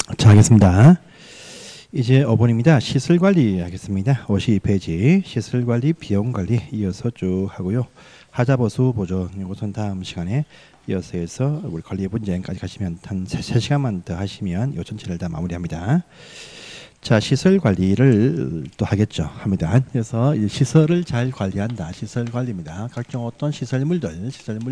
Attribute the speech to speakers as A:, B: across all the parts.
A: 자, 하겠습니다. 이제 5번입니다. 시설관리 하겠습니다. 52페이지 시설관리, 비용관리 이어서 쭉 하고요. 하자보수 보존 이것은 다음 시간에 이어서 해서 우리 관리 분쟁까지 가시면 한 3시간만 더 하시면 이 전체를 다 마무리합니다. 자, 시설 관리를 또 하겠죠. 합니다. 그래서 이 시설을 잘 관리한다. 시설 관리입니다. 각종 어떤 시설물들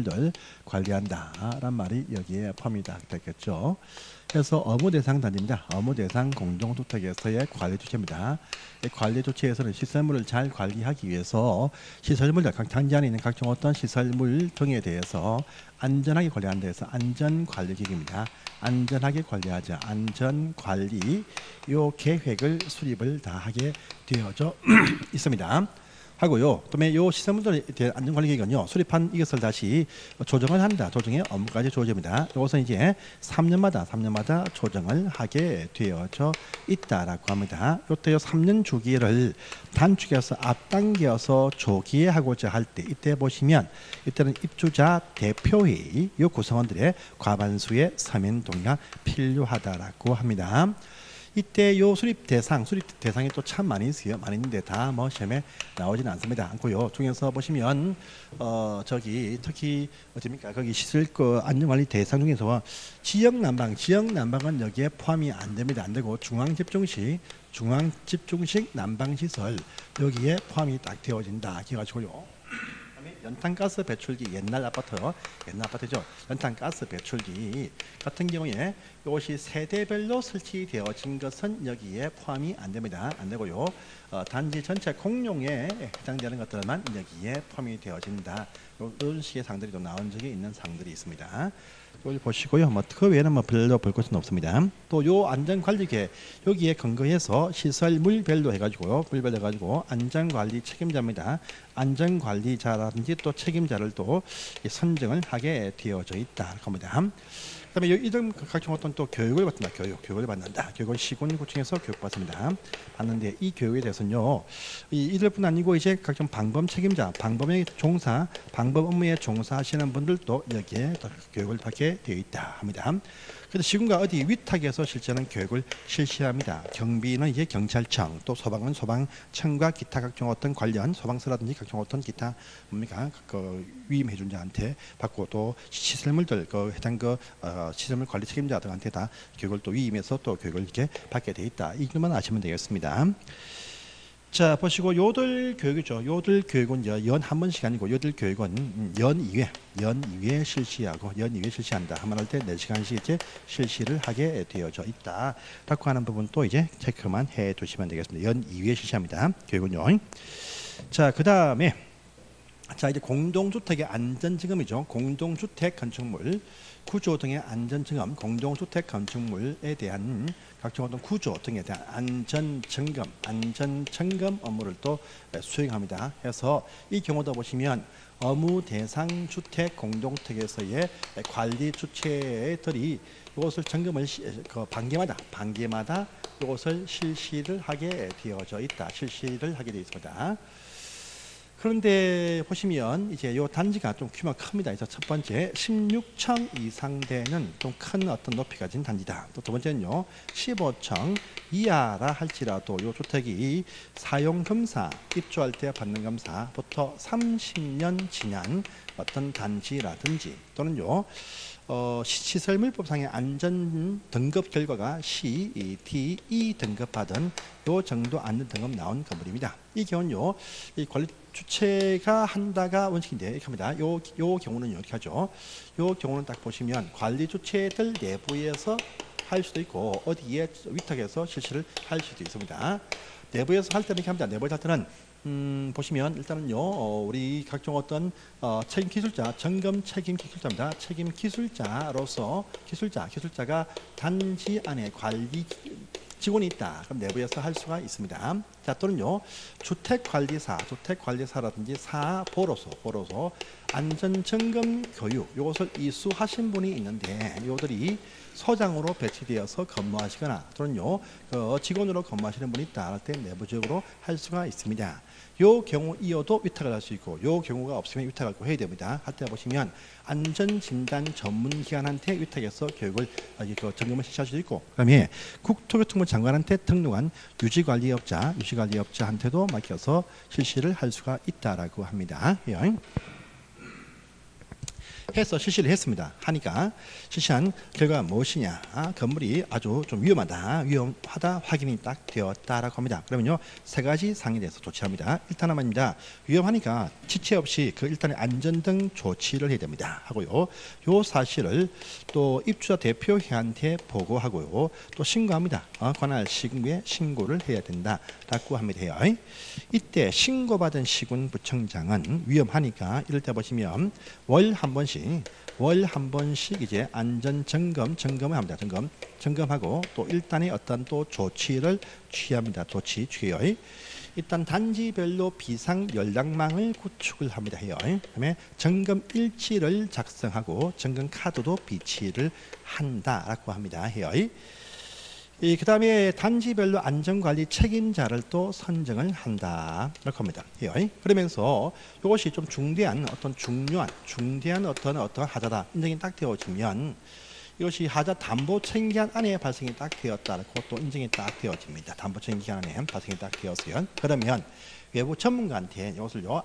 A: 관리한다. 란 말이 여기에 포함이 되겠죠. 그래서 업무 대상 단위입니다. 업무 대상 공동주택에서의 관리 주체입니다. 이 관리 주체에서는 시설물을 잘 관리하기 위해서 시설물들, 각 단지 안에 있는 각종 어떤 시설물 등에 대해서 안전하게 관리한다 해서 안전관리기구입니다. 안전하게 관리하자. 안전관리 요 계획을 수립을 다 하게 되어져 있습니다. 하고요. 그다음에 요 시설물들에 대한 안전관리계획은요. 수립한 이것을 다시 조정을 한다. 조정의 업무까지 주어집니다. 이것은 이제 3년마다 조정을 하게 되어져 있다라고 합니다. 이때 3년 주기를 단축해서 앞당겨서 조기에 하고자 할 때 이때 보시면 이때는 입주자 대표회의 요 구성원들의 과반수의 서면 동의가 필요하다라고 합니다. 이때 요 수립 대상이 또 참 많이 있어요. 많이 있는데 다 뭐 시험에 나오지는 않습니다. 않고요. 중에서 보시면 저기 특히 어떻습니까? 거기 시설 안전관리 대상 중에서 지역 난방은 여기에 포함이 안 됩니다. 안 되고 중앙 집중식 난방 시설 여기에 포함이 딱 되어진다. 기억하시고요. 연탄가스 배출기 옛날 아파트죠. 연탄가스 배출기 같은 경우에 이것이 세대별로 설치되어진 것은 여기에 포함이 안 됩니다. 안 되고요. 단지 전체 공용에 해당되는 것들만 여기에 포함이 되어진다. 이런 식의 상들이 또 나온 적이 있는 상들이 있습니다. 이걸 보시고요. 그 외에는 별로 볼 것은 없습니다. 또 요 안전관리계 여기에 근거해서 시설물별로 해가지고요. 안전관리 책임자입니다. 안전관리자라든지 또 책임자를 또 선정을 하게 되어져 있다. 겁니다. 그다음에 이런 각종 어떤 또 교육을 받는다. 교육을 받는다. 교육은 시군구청에서 교육받습니다. 받는데 이 교육에 대해서는요. 이들뿐 아니고 이제 각종 방범 책임자, 방법 업무에 종사하시는 분들도 여기에 교육을 받게 되어 있다 합니다. 그래서 시군과 어디 위탁에서 실제는 교육을 실시합니다. 경비는 이제 경찰청, 또 소방은 소방청과 기타 각종 어떤 관련 소방서라든지 각종 어떤 기타 위임해준 자한테 받고 또 시설물들 해당 시설물 관리 책임자 등한테 다 교육을 또 위임해서 또 교육을 이렇게 받게 돼 있다. 이것만 아시면 되겠습니다. 자, 보시고 요들 교육이죠. 요들 교육은 연 한 번씩 아니고 요들 교육은 연 2회 실시한다. 한번 할 때 4시간씩 이제 실시를 하게 되어져 있다. 라고 하는 부분 또 이제 체크만 해 두시면 되겠습니다. 연 2회 실시합니다. 교육은요. 자, 그 다음에 이제 공동주택의 안전증검이죠. 공동주택 건축물 구조 등의 안전증검, 공동주택 건축물에 대한 각종 어떤 구조 등에 대한 안전점검 업무를 또 수행합니다. 해서 이 경우도 보시면 업무 대상 주택 공동주택에서의 관리 주체들이 이것을 점검을 반기마다 이것을 실시를 하게 되어져 있다. 실시를 하게 되어 있습니다. 그런데 보시면 이제 요 단지가 좀 규모가 큽니다. 그래서 첫 번째 16층 이상 되는 좀 큰 어떤 높이가 진 단지다. 또 두 번째는요 15층 이하라 할지라도 요 주택이 사용 검사 입주할 때 받는 검사부터 30년 지난 어떤 단지라든지 또는요 시설물법상의 안전 등급 결과가 C, D, E 등급 받은 요 정도 안전 등급 나온 건물입니다. 이 경우는요, 이 관리 주체가 한다가 원칙인데 이렇게 합니다. 요 경우는 이렇게 하죠. 요 경우는 딱 보시면 관리 주체들 내부에서 할 수도 있고 어디에 위탁해서 실시를 할 수도 있습니다. 내부에서 할 때는 이렇게 합니다. 내부에서 할 때는 보시면 일단은요 우리 각종 어떤 책임 기술자, 점검 책임 기술자입니다. 책임 기술자로서 기술자가 단지 안에 관리 직원이 있다. 그럼 내부에서 할 수가 있습니다. 자, 또는요 주택관리사라든지 사보로소 안전점검 교육 이것을 이수하신 분이 있는데 이들이 서장으로 배치되어서 근무하시거나 또는요 직원으로 근무하시는 분이 있다 할 때 내부적으로 할 수가 있습니다. 요 경우이어도 위탁을 할 수 있고 요 경우가 없으면 위탁을 해야 됩니다. 할 때 보시면 안전진단 전문기관한테 위탁해서 교육을 점검을 실시할 수 있고 그다음에 국토교통부 장관한테 등록한 유지관리업자한테도 맡겨서 실시를 할 수가 있다라고 합니다. 해서 실시를 했습니다. 하니까 실시한 결과가 무엇이냐? 건물이 아주 좀 위험하다 확인이 딱 되었다라고 합니다. 그러면요 세 가지 사항에 대해서 조치합니다. 일단 말입니다. 위험하니까 지체 없이 그 일단의 안전등 조치를 해야 됩니다. 하고요. 요 사실을 또 입주자 대표회한테 보고하고요. 또 신고합니다. 관할 시군에 신고를 해야 된다라고 합니다. 이때 신고받은 시군부청장은 위험하니까 이럴 때 보시면 월 한 번씩 이제 안전 점검을 합니다. 점검하고 또 일단의 어떤 또 조치를 취합니다. 취해요. 일단 단지별로 비상 연락망을 구축을 합니다. 그다음에 점검 일지를 작성하고 점검 카드도 비치를 한다라고 합니다. 그 다음에 단지별로 안전관리 책임자를 또 선정을 한다. 이렇게 합니다. 그러면서 이것이 좀 중대한 어떤 하자다. 인정이 딱 되어지면 이것이 하자 담보 책임기간 안에 발생이 딱 되었다고 또 인정이 딱 되어집니다. 담보 책임기간 안에 발생이 딱 되었어요. 그러면 외부 전문가한테 이것을요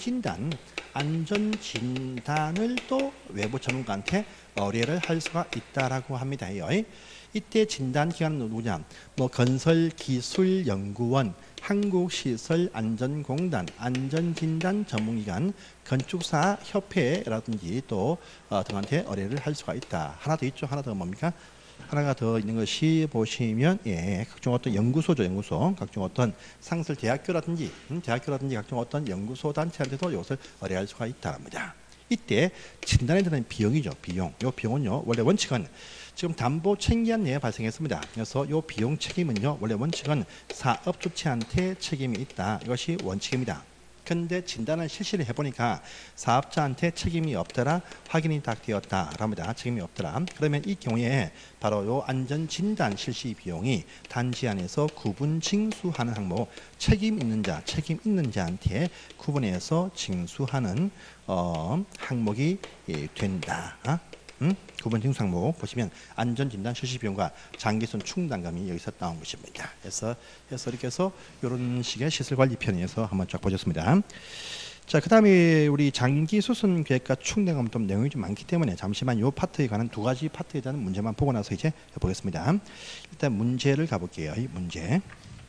A: 안전진단을 또 외부 전문가한테 의뢰를 할 수가 있다라고 합니다. 이때 진단기관은 누구냐? 건설기술연구원, 한국시설안전공단, 안전진단 전문기관, 건축사협회라든지 또 등한테 의뢰를 할 수가 있다. 하나 더 있죠. 하나 더 뭡니까? 하나가 더 있는 것이 보시면 각종 어떤 연구소죠. 각종 어떤 상설 대학교라든지 각종 어떤 연구소 단체한테도 이것을 의뢰할 수가 있다랍니다. 이때 진단에 드는 비용이죠. 이 비용은요 원래 원칙은 지금 담보 책임기간 내에 발생했습니다. 그래서 이 비용 책임은요 원래 원칙은 사업주체한테 책임이 있다. 이것이 원칙입니다. 근데 진단을 실시를 해보니까 사업자한테 책임이 없더라 확인이 딱 되었다랍니다. 책임이 없더라. 그러면 이 경우에 바로 요 안전진단 실시 비용이 단지 안에서 구분 징수하는 항목 책임 있는 자한테 구분해서 징수하는 항목이 된다. 구분 징수 항목 보시면 안전진단 실시 비용과 장기순 충당금이 여기서 나온 것입니다. 그래서 이렇게 해서 이런 식의 시설관리 편에서 한번 쫙 보셨습니다. 자, 그 다음에 우리 장기 수순 계획과 충당금 좀 내용이 좀 많기 때문에 잠시만 이 파트에 관한 두 가지 파트에 대한 문제만 보고 나서 이제 보겠습니다. 일단 문제를 가볼게요. 이 문제.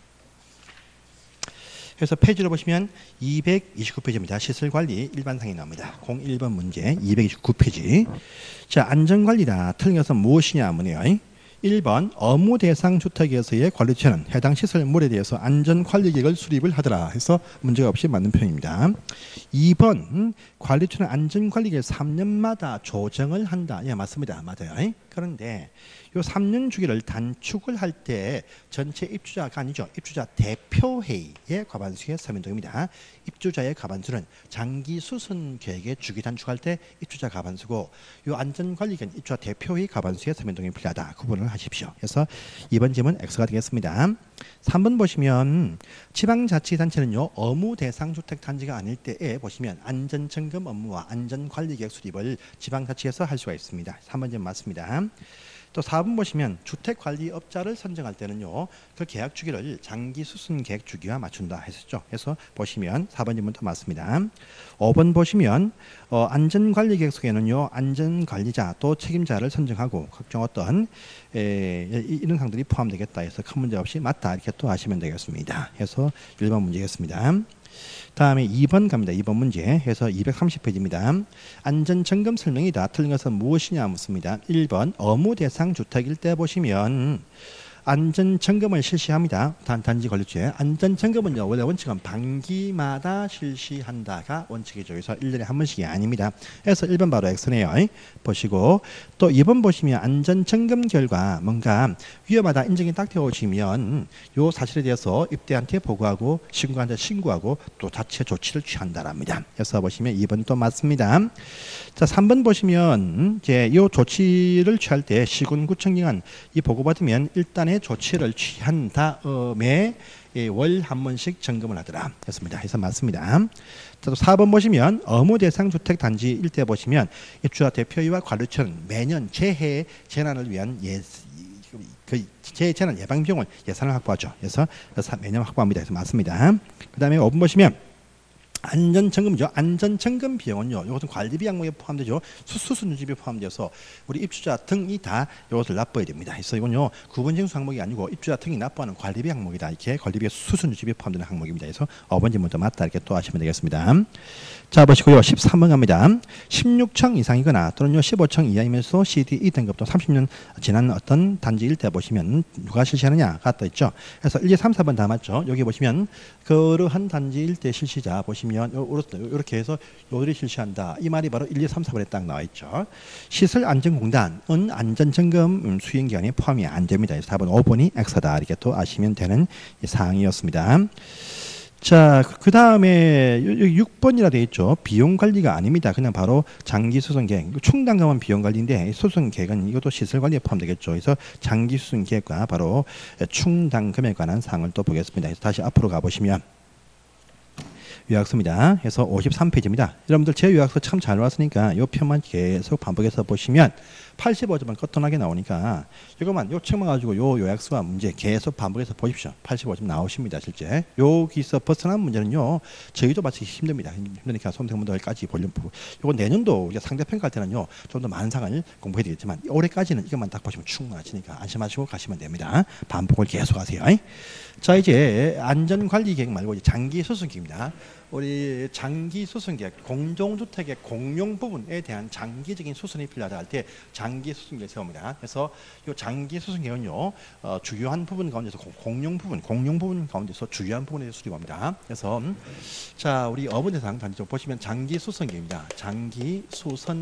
A: 그래서 페이지로 보시면 229페이지입니다. 시설관리 일반상이 나옵니다. 01번 문제 229페이지. 자, 안전관리다. 틀린 것은 무엇이냐 문제요. 1번 업무 대상 주택에서의 관리처는 해당 시설물에 대해서 안전관리 계획을 수립을 하더라 해서 문제가 없이 맞는 표현입니다. 2번 관리처는 안전관리 계획 3년마다 조정을 한다. 예, 맞습니다. 맞아요. 그런데 요 3년 주기를 단축을 할 때 전체 입주자가 아니죠. 입주자 대표회의의 과반수의 서면동입니다. 입주자의 과반수는 장기 수선 계획의 주기 단축할 때 입주자 과반수고 요 안전관리계획 입주자 대표회의 과반수의 서면동이 필요하다. 구분을 하십시오. 그래서 2번 질문 X가 되겠습니다. 3번 보시면 지방자치단체는요 업무 대상 주택 단지가 아닐 때에 보시면 안전점검 업무와 안전관리계획 수립을 지방자치에서 할 수가 있습니다. 3번 질문 맞습니다. 또 4번 보시면 주택관리업자를 선정할 때는요 그 계약 주기를 장기 수순 계획 주기와 맞춘다 했었죠. 그래서 보시면 4번 질문도 맞습니다. 5번 보시면 안전관리 계획 속에는요 안전관리자 또 책임자를 선정하고 각종 어떤 이런 사항들이 포함되겠다 해서 큰 문제 없이 맞다 이렇게 또 하시면 되겠습니다. 해서 1번 문제겠습니다. 다음에 2번 갑니다. 2번 문제 해서 230페이지입니다. 안전점검 설명이다. 틀린 것은 무엇이냐 묻습니다. 1번 업무 대상 주택일 때 보시면 안전점검을 실시합니다. 단지 관리주에 안전점검은요 원래 원칙은 반기마다 실시한다가 원칙이죠. 그래서 1년에 한 번씩이 아닙니다. 그래서 1번 바로 X네요. 보시고 또 2번 보시면 안전점검 결과 뭔가 위험하다 인정이 딱 되어지면 요 사실에 대해서 입대한테 보고하고 신고한테 신고하고 또 자체 조치를 취한다랍니다. 그래서 보시면 2번 또 맞습니다. 자, 3번 보시면 이제 요 조치를 취할 때 시군구청기관 이 보고받으면 일단의 조치를 취한 다음에 월 한 번씩 점검을 하더라 했습니다. 그래서 맞습니다. 자, 또 4번 보시면 의무대상 주택단지 일대 보시면 입주자 대표이와 관리처는 매년 재해 재난을 위한 재해재난 예방 비용을 예산을 확보하죠. 그래서 매년 확보합니다. 그래서 맞습니다. 그 다음에 5번 보시면 안전점검이죠. 안전점검 비용은요. 이것은 관리비 항목에 포함되죠. 수수 누지비 포함되어서 우리 입주자 등이 다 이것을 납부해야 됩니다. 그래서 이건요. 구분 징수 항목이 아니고 입주자 등이 납부하는 관리비 항목이다. 이렇게 관리비 수수 누지비 포함되는 항목입니다. 그래서 5번 질문도 맞다. 이렇게 또 하시면 되겠습니다. 자, 보시고요. 13번 갑니다. 16층 이상이거나 또는요 15층 이하이면서 CDE 등급 또 30년 지난 어떤 단지 일대 보시면 누가 실시하느냐가 떠 있죠. 그래서 1, 2, 3, 4번 다 맞죠. 여기 보시면 그러한 단지 일대 실시자 보시면 이렇게 해서 요들이 실시한다. 이 말이 바로 1, 2, 3, 4번에 딱 나와 있죠. 시설안전공단은 안전점검 수행기간에 포함이 안 됩니다. 그래서 답은 5번이 X다. 이렇게 또 아시면 되는 사항이었습니다. 자, 그 다음에 6번이라 되어 있죠. 비용 관리가 아닙니다. 그냥 바로 장기 수선 계획. 충당금은 비용 관리인데 수선 계획은 이것도 시설 관리에 포함되겠죠. 그래서 장기 수선 계획과 바로 충당금에 관한 사항을 또 보겠습니다. 그래서 다시 앞으로 가보시면 요약서입니다. 해서 53페이지입니다. 여러분들 제 요약서 참 잘 나왔으니까 이 편만 계속 반복해서 보시면 85점은 거뜬하게 나오니까 이것만 요 책만 가지고 요 요약서와 문제 계속 반복해서 보십시오. 85점 나오십니다. 실제 여기서 벗어난 문제는요 저희도 맞추기 힘듭니다. 힘드니까 선택문들까지 보려고 요거 내년도 우리가 상대평가 할 때는요 좀 더 많은 상을 공부해야 되겠지만 올해까지는 이것만 딱 보시면 충분하시니까 안심하시고 가시면 됩니다. 반복을 계속 하세요. 자, 이제 안전관리 계획 말고 이제 장기 수선 계획입니다. 우리 장기 수선 계획, 공동주택의 공용 부분에 대한 장기적인 수선이 필요하다 할 때 장기 수선 계획을 세웁니다. 그래서 이 장기 수선 계획은요, 주요한 부분 가운데서 공용 부분 가운데서 주요한 부분에 수립합니다. 그래서 자, 우리 어부 대상 단지 좀 보시면 장기 수선 계획입니다. 장기 수선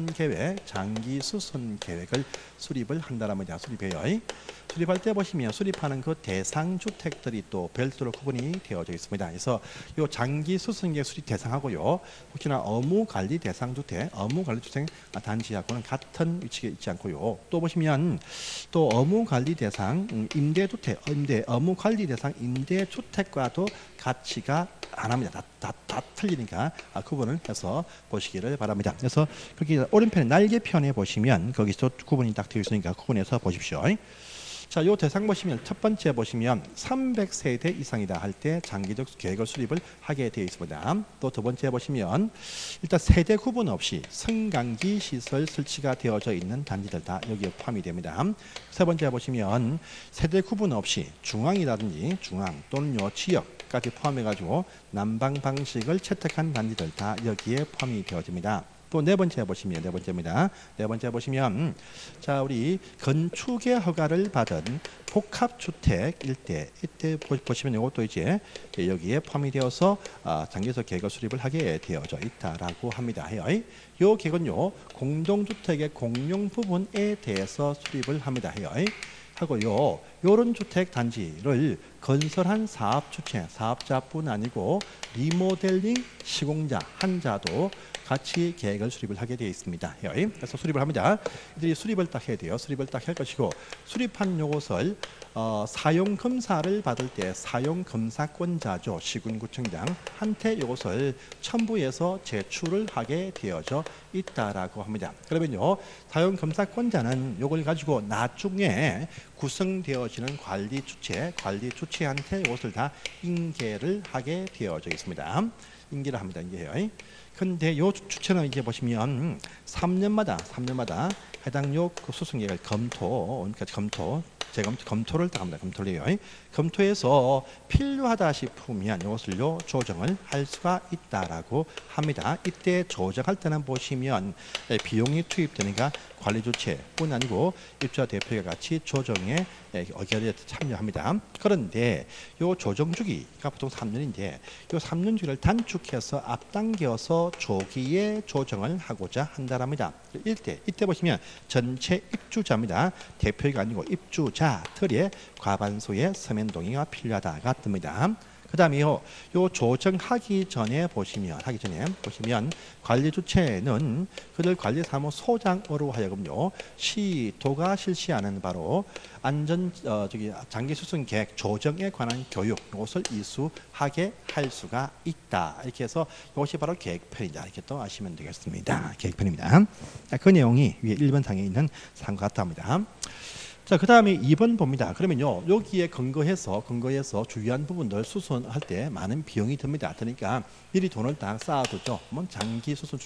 A: 계획을 수립을 한다라면 수립해요. 수립할 때 보시면 수립하는 그 대상 주택들이 또 별도로 구분이 되어져 있습니다. 그래서 이 장기 수선계획 수립 대상하고요, 혹시나 업무관리 대상 주택, 업무관리 주택 단지하고는 같은 위치에 있지 않고요. 또 보시면 또 업무관리 대상 임대주택, 업무관리 대상 임대주택과도 같이가 안 합니다. 다 틀리니까 구분을 해서 보시기를 바랍니다. 그래서 거기 오른편에 날개편에 보시면 거기서 구분이 딱 되어 있으니까 구분해서 보십시오. 자, 요 대상 보시면 첫 번째 보시면 300세대 이상이다 할 때 장기적 계획을 수립을 하게 되어 있습니다. 또 두 번째 보시면 일단 세대 구분 없이 승강기 시설 설치가 되어져 있는 단지들 다 여기에 포함이 됩니다. 세 번째 보시면 세대 구분 없이 중앙이라든지 중앙 또는 요 지역까지 포함해 가지고 난방 방식을 채택한 단지들 다 여기에 포함이 되어집니다. 또 네 번째 보시면 네 번째 보시면 자, 우리 건축의 허가를 받은 복합주택 일대 이때 보시면 이것도 이제 여기에 포함이 되어서 장기적 계획을 수립을 하게 되어져 있다라고 합니다. 이 계획은요 공동주택의 공용 부분에 대해서 수립을 합니다. 하고요. 요런 주택 단지를 건설한 사업 주체, 사업자뿐 아니고 리모델링 시공자, 한자도 같이 계획을 수립을 하게 되어 있습니다. 그래서 수립을 합니다. 이들이 수립을 딱 해야 돼요. 수립을 딱 할 것이고 수립한 요것을 사용 검사를 받을 때 사용 검사권자죠. 시군구청장한테 이것을 첨부해서 제출을 하게 되어져 있다라고 합니다. 그러면요, 사용 검사권자는 이걸 가지고 나중에 구성되어지는 관리 주체한테 이것을 다 인계를 하게 되어져 있습니다. 인계를 합니다. 인계해요. 근데 이 주체는 이제 보시면 3년마다 해당 요 수승 계획을 검토를 딱 합니다. 검토를 해요. 검토해서 필요하다 싶으면 이것을요 조정을 할 수가 있다라고 합니다. 이때 조정할 때는 보시면 비용이 투입되니까 관리 주체뿐 아니고 입주자 대표가 같이 조정에 의결에 참여합니다. 그런데 요 조정 주기가 보통 3년인데 요 3년 주기를 단축해서 앞당겨서 조기에 조정을 하고자 한다랍니다. 이때 보시면 전체 입주자입니다. 대표가 아니고 입주자 틀에 과반수의 서면 동의가 필요하다가 뜹니다. 그 다음에요, 요 조정하기 전에 보시면, 관리 주체는 그들 관리사무소장으로 하여금요, 시도가 실시하는 바로 장기 수선 계획 조정에 관한 교육, 이것을 이수하게 할 수가 있다. 이렇게 해서 이것이 바로 계획편이다. 이렇게 또 아시면 되겠습니다. 계획편입니다. 그 내용이 위에 1번 상에 있는 상과 같다 합니다. 자, 그 다음에 2번 봅니다. 그러면요, 여기에 근거해서 주요한 부분들 수선할 때 많은 비용이 듭니다. 그러니까 미리 돈을 딱 쌓아두죠. 장기 수선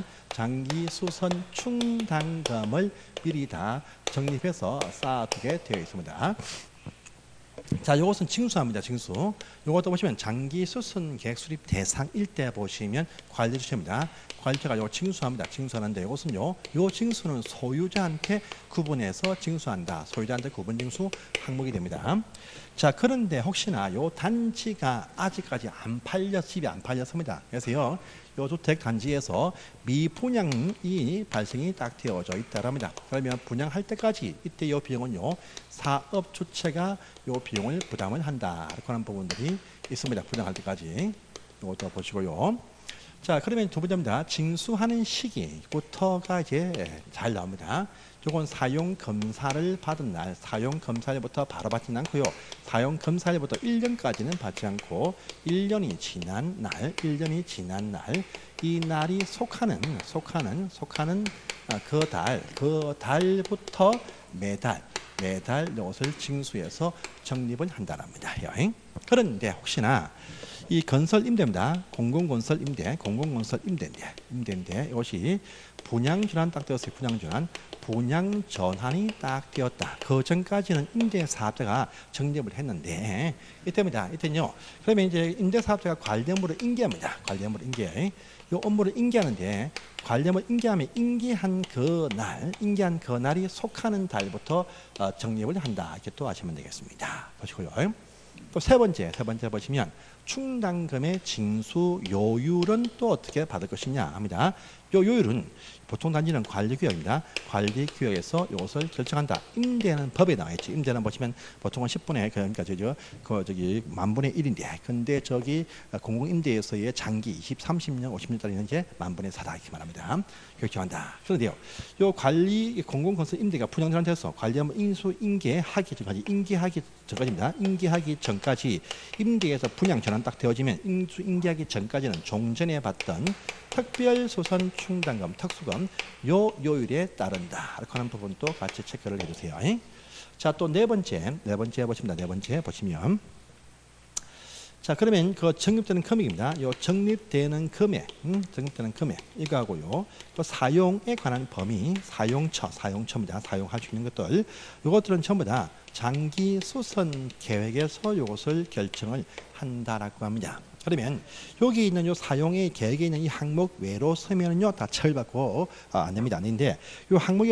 A: 충당금을 미리 다 적립해서 쌓아두게 되어 있습니다. 자, 이것은 징수합니다. 징수. 이것도 보시면 장기 수선 계획 수립 대상일 때 보시면 관리 주체입니다. 관리자가 이거 징수합니다. 징수하는데 이것은요, 이 징수는 소유자한테 구분해서 징수한다. 소유자한테 구분 징수 항목이 됩니다. 자, 그런데 혹시나 이 단지가 아직까지 집이 안 팔렸습니다. 그래서요, 이 주택 단지에서 미분양이 발생이 딱 되어져 있다랍니다. 그러면 분양할 때까지 이때 이 비용은요, 사업 주체가 이 비용을 부담을 한다. 이렇게 하는 부분들이 있습니다. 분양할 때까지. 이것도 보시고요. 자, 그러면 두 번째입니다. 징수하는 시기부터가 이제 잘 나옵니다. 이건 사용 검사를 받은 날, 사용 검사일부터 바로 받지는 않고요. 사용 검사일부터 1년까지는 받지 않고 1년이 지난 날, 이 날이 속하는 그 달부터 매달 이것을 징수해서 적립을 한다랍니다. 그런데 혹시나 이 건설 임대입니다. 공공건설 임대인데 이것이 분양 전환 딱 되었어요. 분양 전환이 딱 되었다. 그 전까지는 임대사업자가 적립을 했는데 이때입니다. 이때는요. 그러면 이제 임대사업자가 관리업무를 인계합니다. 이 업무를 인계하는데 관리업무를 인계하면 인계한 그 날이 속하는 달부터 적립을 한다. 이렇게 또 아시면 되겠습니다. 보시고요. 또 세 번째 보시면 충당금의 징수 요율은 또 어떻게 받을 것이냐 합니다. 요 요율은 보통 단지는 관리구역입니다. 관리구역에서 이것을 결정한다. 임대는 법에 나와 있지. 임대는 보시면 보통은 10분의 그러니까 저기 만분의 1인데, 근데 저기 공공임대에서의 장기 20, 30년, 50년짜리는 이제 만분의 4다 이렇게 말합니다. 결정한다. 그런데요, 요 공공건설 임대가 분양전환돼서 관리하면 인계하기 전까지 임대에서 분양 전환 딱 되어지면 인계하기 전까지는 종전에 받던 특별소선 충당금, 특수금 요 요율에 따른다. 이렇게 하는 부분도 같이 체크를 해주세요. 자, 또 네 번째 보십니다. 네 번째 보시면, 자, 그러면 그 적립되는 금액입니다. 요 적립되는 금액 이거하고요. 또 사용에 관한 범위, 사용처입니다. 사용할 수 있는 것들, 이것들은 전부 다 장기 수선 계획에서 이것을 결정을 한다라고 합니다. 그러면 여기 있는 요 사용의 계획에 있는 이 항목 외로 서면은요 다 처리받고 안 됩니다. 아닌데 요 항목이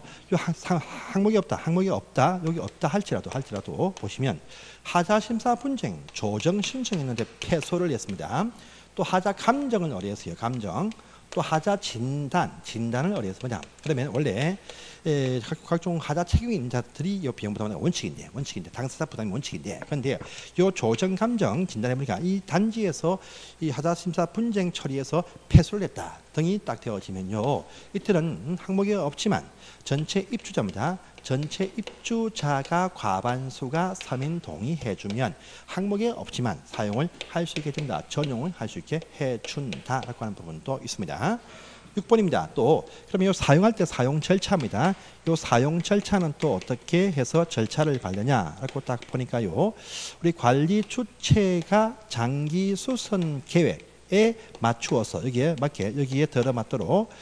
A: 없다. 여기 없다 할지라도 보시면 하자 심사 분쟁 조정 신청했는데 패소를 했습니다. 또 하자 감정을 의뢰했어요. 또 하자 진단을 의뢰했습니다. 그러면 원래 각종 하자 책임자들이 이 비용 부담하는 원칙인데 당사자 부담이 원칙인데, 그런데 이 조정 감정 진단해 보니까 이 단지에서 이 하자 심사 분쟁 처리에서 패소를 했다 등이 딱 되어지면요, 이때는 항목이 없지만 전체 입주자입니다. 전체 입주자가 과반수가 서면 동의해주면 항목이 없지만 사용을 할 수 있게 된다. 전용을 할 수 있게 해준다라고 하는 부분도 있습니다. 6번입니다. 또 그러면 이 사용할 때 사용 절차입니다. 이 사용 절차는 또 어떻게 해서 절차를 밟느냐라고 딱 보니까요, 우리 관리 주체가 장기 수선 계획에 맞추어서 여기에 들어맞도록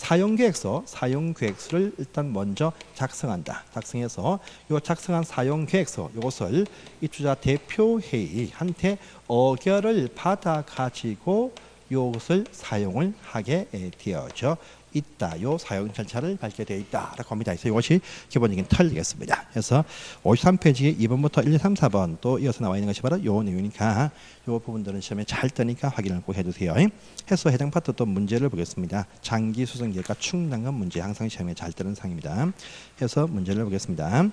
A: 사용계획서를 일단 먼저 작성해서 이 작성한 사용계획서 이것을 입주자 대표회의한테 의결을 받아 가지고 이것을 사용을 하게 되어져 있다. 요 사용 절차를 밝게 되어 있다라고 합니다. 그래서 이것이 기본적인 틀이겠습니다. 그래서 53페이지에 2번부터 1, 2, 3, 4번 또 이어서 나와 있는 것이 바로 요 내용이니까 요 부분들은 시험에 잘 뜨니까 확인을 꼭 해주세요. 해서 해당 파트 또 문제를 보겠습니다. 장기 수성계획과 충당금 문제 항상 시험에 잘 뜨는 상입니다. 해서 문제를 보겠습니다.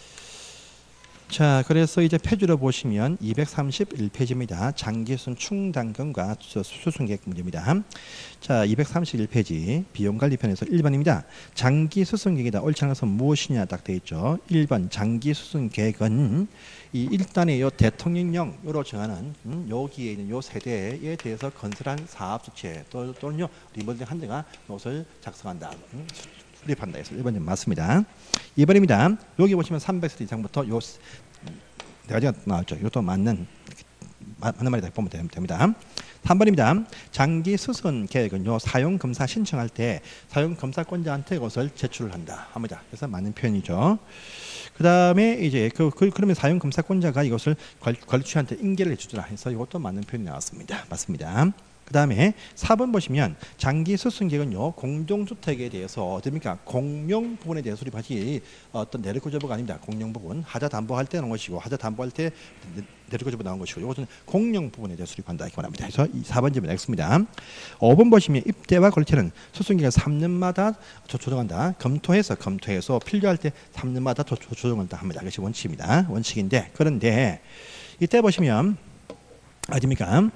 A: 자, 그래서 이제 페이지로 보시면 231페이지입니다. 장기순 충당금과 수순계획 문제입니다. 자, 231페이지 비용관리편에서 1번입니다. 장기수순계획이다. 옳지 않은 것은 무엇이냐 딱 되어 있죠. 1번 장기수순계획은 이 1단의 요 대통령령으로 정하는 여기에 있는 요 세대에 대해서 건설한 사업주체 또는요 리모델링 한 대가 이것을 작성한다. 수립한다 해서 1번이 맞습니다. 2번입니다. 여기 보시면 300세 이상부터 요 네 가지가 나왔죠. 이것도 맞는 말이다 보면 됩니다. 3번입니다. 장기 수선 계획은요 사용 검사 신청할 때 사용 검사권자한테 이것을 제출을 한다 합니다. 그래서 맞는 표현이죠. 그 다음에 이제 그러면 사용 검사권자가 이것을 관리주한테 인계를 해주더라 해서 이것도 맞는 표현이 나왔습니다. 맞습니다. 그 다음에 4번 보시면 장기 수승계획은요 공동주택에 대해서 어딥니까 공용 부분에 대해서 수립하지 어떤 내력구조부가 아닙니다. 공용 부분 하자 담보할 때 나온 것이고 하자 담보할 때 내력구조부 나온 것이고 이것은 공용 부분에 대해서 수립한다 이렇게 말합니다. 그래서 4번 질문 X입니다. 5번 보시면 입대와 걸치는 수승계획을 3년마다 조정한다. 검토해서 필요할 때 3년마다 조정한다 합니다. 이것이 원칙입니다. 원칙인데 그런데 이때 보시면 어딥니까?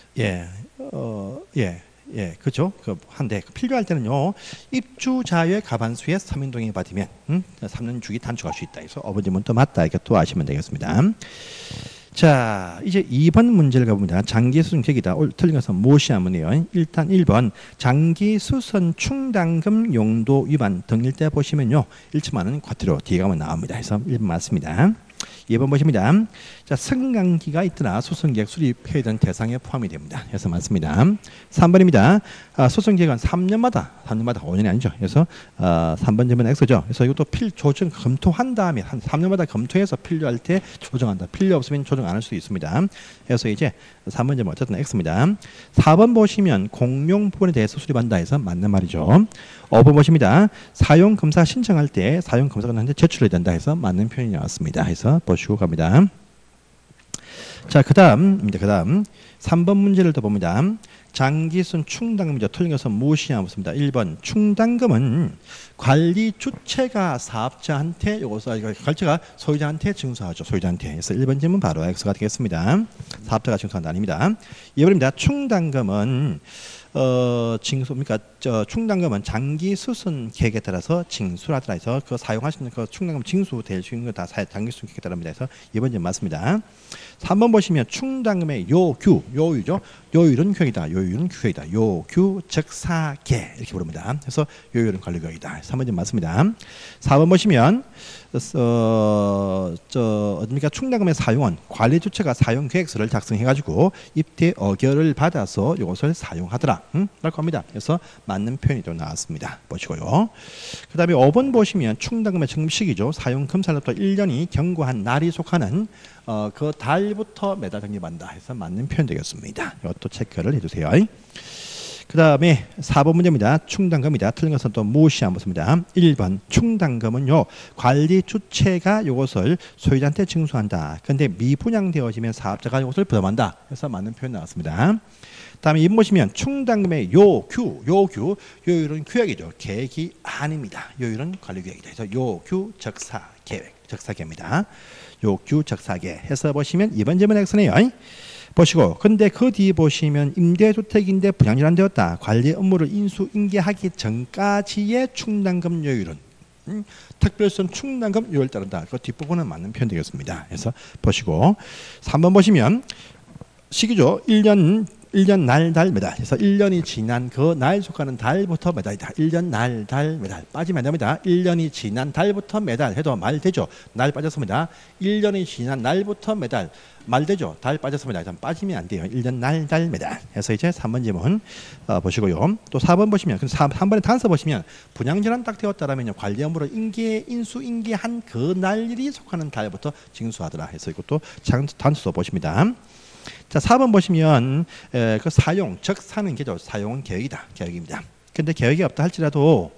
A: 그렇죠. 한데 필요할 때는요 입주자의 가반수의 3인 동의 받으면 3년 주기 단축할 수 있다. 그래서 어버지문 또 맞다 이렇게 또 아시면 되겠습니다. 자, 이제 2번 문제를 가봅니다. 장기 수선 계획이다. 틀린 것은 무엇이냐 하면요. 일단 1번 장기 수선 충당금 용도 위반 등일 때 보시면요 1천만원 과태료 뒤에 가면 나옵니다. 그래서 1번 맞습니다. 2번 보십니다. 자, 승강기가 있더라 수선계획 수립해야 되는 대상에 포함이 됩니다. 그래서 맞습니다. 3번입니다. 수선계획은 3년마다 5년이 아니죠. 그래서 3번 질문 X죠. 그래서 이것도 조정 검토한 다음에 한 3년마다 검토해서 필요할 때 조정한다. 필요 없으면 조정 안 할 수 있습니다. 그래서 이제 3번 질문 어쨌든 X입니다. 4번 보시면 공용 부분에 대해서 수립한다 해서 맞는 말이죠. 5번 보십니다. 사용 검사 신청할 때 사용 검사관한테 제출해야 된다 해서 맞는 표현이 나왔습니다. 해서 보시고 갑니다. 자, 그다음 3번 문제를 더 봅니다. 장기순 충당금이죠. 틀린 것은 무엇이냐 묻습니다. 1번 충당금은 관리 주체가 사업자한테 관리자가 소유자한테 증수하죠. 소유자한테. 그래서 1번 질문 바로 X가 되겠습니다. 사업자가 증수한다 아닙니다. 2번입니다. 충당금은 징수입니까? 충당금은 장기 수선 계획에 따라서 징수하더라 해서 그 사용할 수 있는 그 충당금 징수될 수 있는 거 다 장기 수선 계획에 따릅니다. 해서 2번 점 맞습니다. 3번 보시면 충당금의 요율은 규격이다. 요율은 규격이다. 요규 적사계 이렇게 부릅니다. 그래서 요율은 관리 규격이다. 3번 점 맞습니다. 4번 보시면 어딥니까? 충당금의 사용은 관리 주체가 사용 계획서를 작성해가지고 입대 의결을 받아서 이것을 사용하더라. 라고 합니다. 그래서 맞는 표현이 또 나왔습니다. 보시고요. 그 다음에 5번 보시면 충당금의 적립시기죠. 사용 검사로부터 1년이 경과한 날이 속하는 그 달부터 매달 적립한다 해서 맞는 표현 되겠습니다. 이것도 체크를 해주세요. 그 다음에 4번 문제입니다. 충당금이다. 틀린 것은 또 무엇이냐 묻습니다. 1번 충당금은요 관리 주체가 이것을 소유자한테 징수한다. 그런데 미분양되어지면 사업자가 이것을 부담한다. 그래서 맞는 표현 나왔습니다. 다음에 2번 보시면 충당금의 요율은 규약이죠. 계획이 아닙니다. 요율은 관리 규약이다. 그래서 요규 적사계입니다. 요규 적사계 해서 보시면 2번 질문 X네요. 보시고 근데 그 뒤에 보시면 임대주택인데 분양질환 되었다. 관리 업무를 인수인계하기 전까지의 충당금 요율은 특별선 충당금 요율 따른다. 그 뒷부분은 맞는 표현 되겠습니다. 그래서 보시고 3번 보시면 시기죠. 1년 날, 매달. 그래서 1년이 지난 그 날 속하는 달부터 매달이다. 1년 날, 달, 매달. 빠지면 안 됩니다. 1년이 지난 달부터 매달 해도 말 되죠. 날 빠졌습니다. 1년이 지난 날부터 매달. 말 되죠. 달 빠졌습니다. 일단 빠지면 안 돼요. 1년 날, 달, 매달. 해서 이제 3번 질문 보시고요. 또 4번 보시면 3번에 단서 보시면 분양질환 딱 되었다라면 관리 업무를 인수인계한 그 날이 속하는 달부터 징수하더라. 해서 이것도 단서 보십니다. 자, 4번 보시면 그 사용, 즉 사는 계죠. 사용은 계획이다. 계획입니다. 근데 계획이 없다 할지라도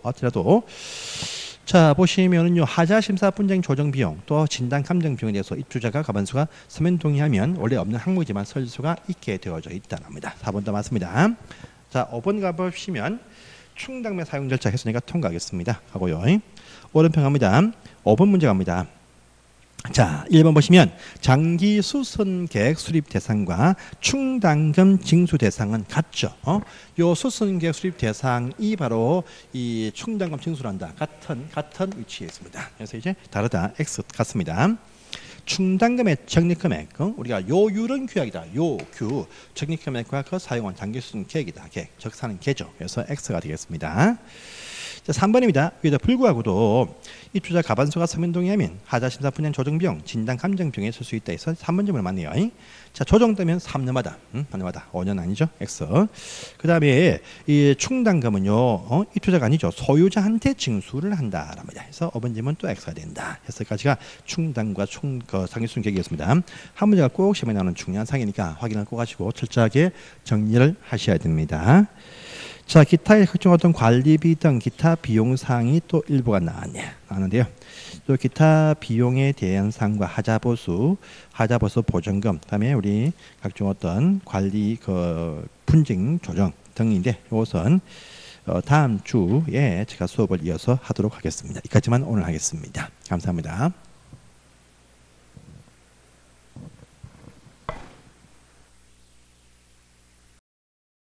A: 자 보시면은요 하자 심사 분쟁 조정 비용 또 진단 감정 비용에 대해서 입주자가 가반수가 서면 동의하면 원래 없는 항목이지만 설 수가 있게 되어져 있다랍니다. 4번도 맞습니다. 자 5번 가보시면 충당매 사용 절차 했으니까 통과하겠습니다. 하고요. 오른편 갑니다. 5번 문제 갑니다. 자 1번 보시면 장기 수선 계획 수립 대상과 충당금 징수 대상은 같죠. 요 수선 계획 수립 대상이 바로 이 충당금 징수를 한다. 같은 위치에 있습니다. 그래서 이제 다르다. X 같습니다. 충당금의 적립금액 우리가 요율은 규약이다. 요규 적립금액과 그 사용한 장기 수선 계획이다. 계획 적사는 계죠. 그래서 X가 되겠습니다. 자, 3번입니다. 위에다 불구하고도 입주자 가반수가 서면 동의하면 하자 심사 분양 조정 비용, 진단 감정 비용에 쓸 수 있다 해서 3번점을 맞네요. 자, 조정되면 3년마다, 5년 아니죠? X. 그다음에 이 충당금은요, 입주자가 아니죠. 소유자한테 징수를 한다랍니다. 그래서 5번점은 또 X가 된다. 해서까지가 충당과 상기순 계획이었습니다. 한 문제가 꼭 시험에 나오는 중요한 사항이니까 확인을 꼭 하시고 철저하게 정리를 하셔야 됩니다. 자, 기타의 각종 어떤 관리비 등 기타 비용 사항이 또 일부가 나왔는데요. 또 기타 비용에 대한 사항과 하자보수 보전금, 그다음에 우리 각종 어떤 관리 분쟁 조정 등인데 이것은 다음 주에 제가 수업을 이어서 하도록 하겠습니다. 여기까지만 오늘 하겠습니다. 감사합니다.